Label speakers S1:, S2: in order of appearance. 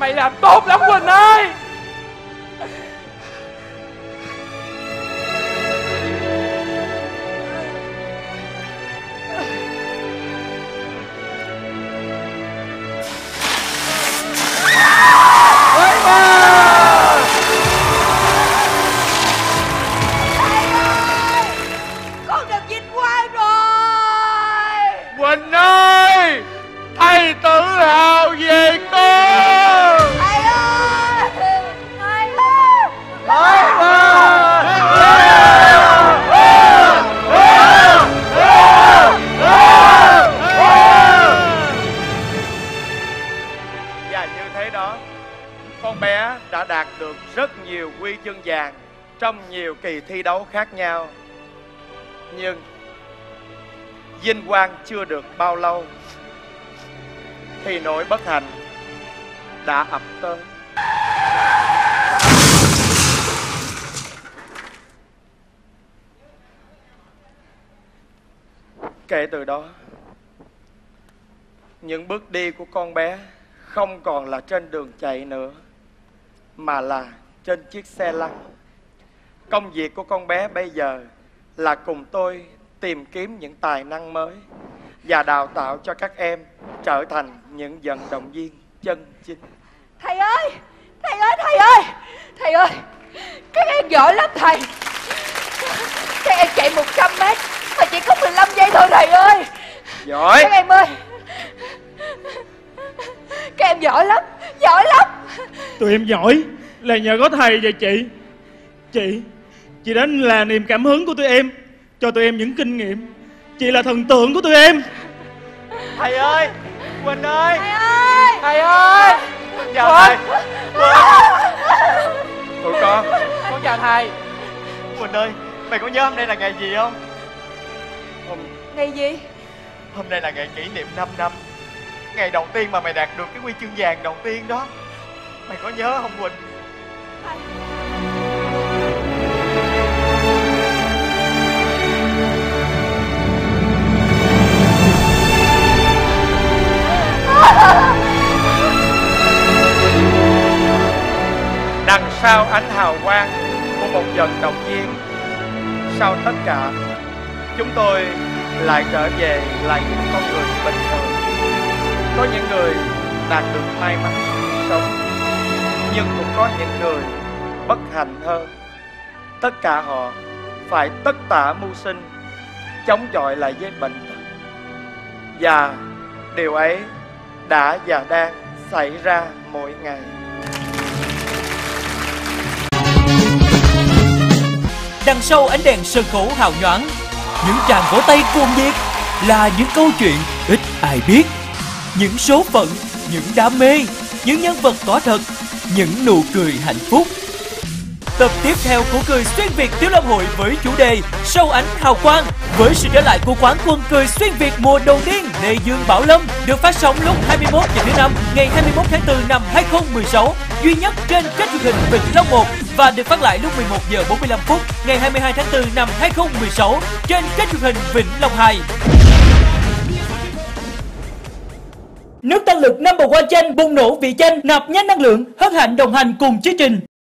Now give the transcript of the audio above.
S1: Mày làm tốt lắm Quỳnh ơi.
S2: Con được vinh quang rồi.
S1: Quỳnh ơi, thầy tự hào về con.
S2: Thầy ơi, thầy ơi.
S1: Và như thế đó, con bé đã đạt được rất nhiều huy chương vàng trong nhiều kỳ thi đấu khác nhau. Nhưng vinh quang chưa được bao lâu thì nỗi bất hạnh đã ập tới. Kể từ đó, những bước đi của con bé không còn là trên đường chạy nữa, mà là trên chiếc xe lăn. Công việc của con bé bây giờ là cùng tôi tìm kiếm những tài năng mới và đào tạo cho các em trở thành những vận động viên chân chính.
S2: Thầy ơi, thầy ơi, thầy ơi, thầy ơi, các em giỏi lắm thầy. Các em chạy 100 mét mà chỉ có 15 giây thôi thầy ơi.
S1: Giỏi.
S2: Các em ơi, các em giỏi lắm, giỏi lắm.
S3: Tụi em giỏi là nhờ có thầy và chị. Chị đã là niềm cảm hứng của tụi em, cho tụi em những kinh nghiệm. Chị là thần tượng của tụi em.
S1: Thầy ơi, Quỳnh ơi,
S2: Thầy ơi,
S1: thầy ơi, chào thầy. Tụi con chào thầy.
S4: Quỳnh ơi, mày có nhớ hôm nay là ngày gì không?
S2: ngày gì?
S4: Hôm nay là ngày kỷ niệm 5 năm. Ngày đầu tiên mà mày đạt được cái huy chương vàng đầu tiên đó. Mày có nhớ không Quỳnh?
S1: Đằng sau ánh hào quang của một vận động viên, sau tất cả, chúng tôi lại trở về là những con người bình thường. Có những người đạt được may mắn sống, nhưng cũng có những người bất hạnh hơn. Tất cả họ phải tất tả mưu sinh, chống chọi lại với bệnh tật. Và điều ấy đã và đang xảy ra mỗi ngày.
S5: Đằng sau ánh đèn sân khấu hào nhoáng, những tràng vỗ tay cuồng nhiệt là những câu chuyện ít ai biết. Những số phận, những đam mê, những nhân vật có thật, những nụ cười hạnh phúc. Tập tiếp theo của Cười Xuyên Việt Thiếu Lâm Hội với chủ đề Sau Ánh Hào Quang, với sự trở lại của quán quân Cười Xuyên Việt mùa đầu tiên Lê Dương Bảo Lâm, được phát sóng lúc 21 giờ thứ năm ngày 21 tháng 4 năm 2016, duy nhất trên kênh truyền hình Vĩnh Long 1, và được phát lại lúc 11 giờ 45 phút ngày 22 tháng 4 năm 2016 trên kênh truyền hình Vĩnh Long 2. Nước tăng lực number one chanh bùng nổ vị chanh, nạp nhanh năng lượng, hân hạnh đồng hành cùng chương trình.